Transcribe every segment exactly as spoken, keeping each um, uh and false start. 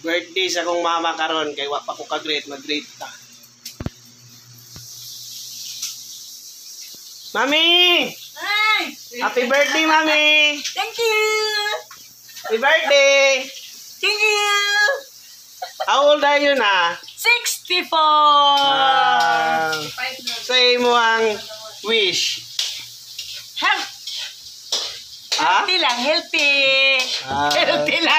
Birthday sa akong mama karon kay wa pa ko ka-great, mag-great ta. Mami! Hi! Happy birthday, Mami! Thank you! Happy birthday! Thank you! How old are you na? sixty-four! Ah, say mo ang wish. Health! Ha? Healthy lang, healthy! Ah. Healthy lang!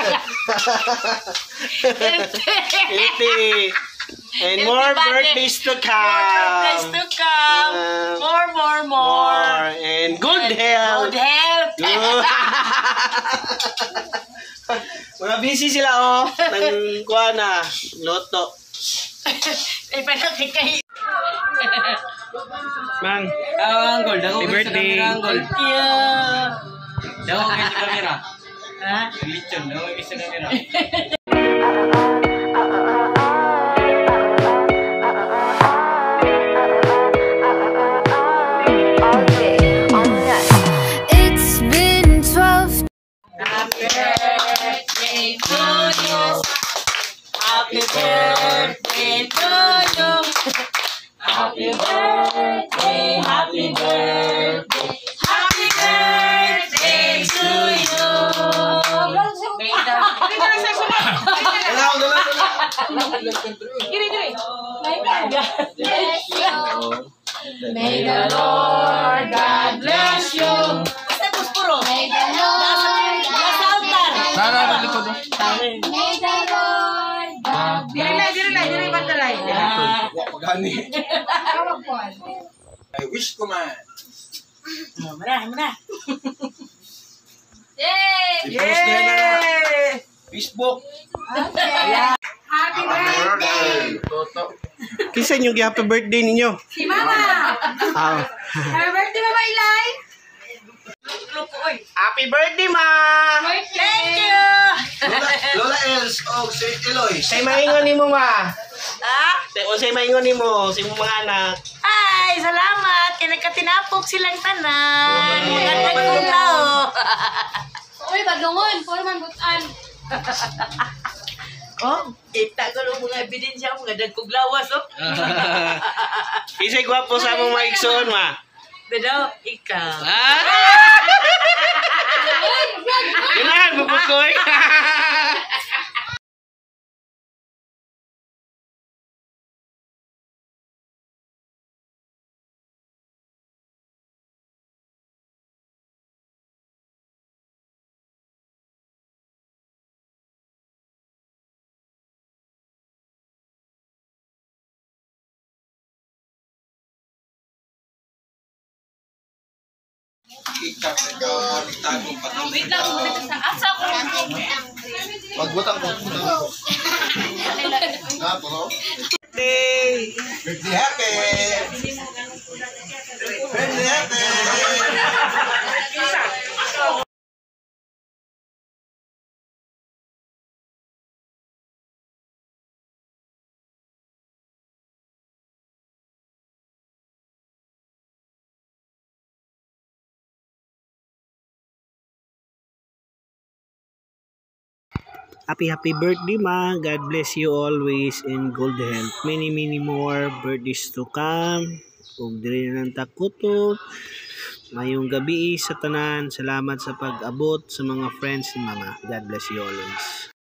Healthy! Healthy! And Healthy more body. birthdays to come! More birthdays to come! Ah. More, more, more! More! And good health! Good health! Good. Mga busy sila oh. Nang kuha na. Loto. Ay, panakit kayo. Mang. Ah, Uncle, daw Happy ko sa birthday. camera, Uncle. Thank you! Daw ko sa camera. Ha? Lechon, daw ko sa camera. It's been twelve. Happy birthday to you. Happy birthday to you. Happy birthday, happy birthday, happy birthday to you. May the Dalaw, dalaw, May the Lord God bless you. Tapos puro. May the Lord nasa altar. Sana na likod. May the Lord God Dili na, dili na, dili ba talay? Pagani. I wish ko man. Mara, mara. Yay! I-post na yan na. Facebook. Happy birthday. Toto. Kisa yung happy birthday ninyo? Si Mama. Ah. Happy birthday, Mama Ilay. Happy birthday, ma! Thank you. Lola, Lola Els o si Eloy. Say maingon ni mo, ma. Ah, Say, o say maingon ni mo, sa imong mga anak. ay, salamat. Kaya nagkatinapok silang tanan. Magandang kong tao. Uy, badungon. Puro man butan. Oh, kita ko ng mga ebidensya, mga dagkog lawas, oh. Kisay gwapo sa among maigsoon, ma. Pero, ikaw. Ah! Ganahan, bubukoy. Ikak sa ikaw, tagong patong. Wait lang, dito sa asa ko. Magbutang ko. Gapo, no? Birthday! Birthday happy! Birthday happy! Happy happy birthday, ma. God bless you always in good health. Many many more birthdays to come. Ug diri na ng takutot. Mayong gabi sa tanan. Salamat sa pag-abot sa mga friends ni mama. God bless you always.